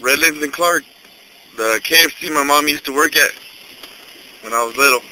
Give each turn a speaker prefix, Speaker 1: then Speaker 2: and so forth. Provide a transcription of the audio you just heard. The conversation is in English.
Speaker 1: Redlands and Clark, the KFC my mom used to work at when I was little.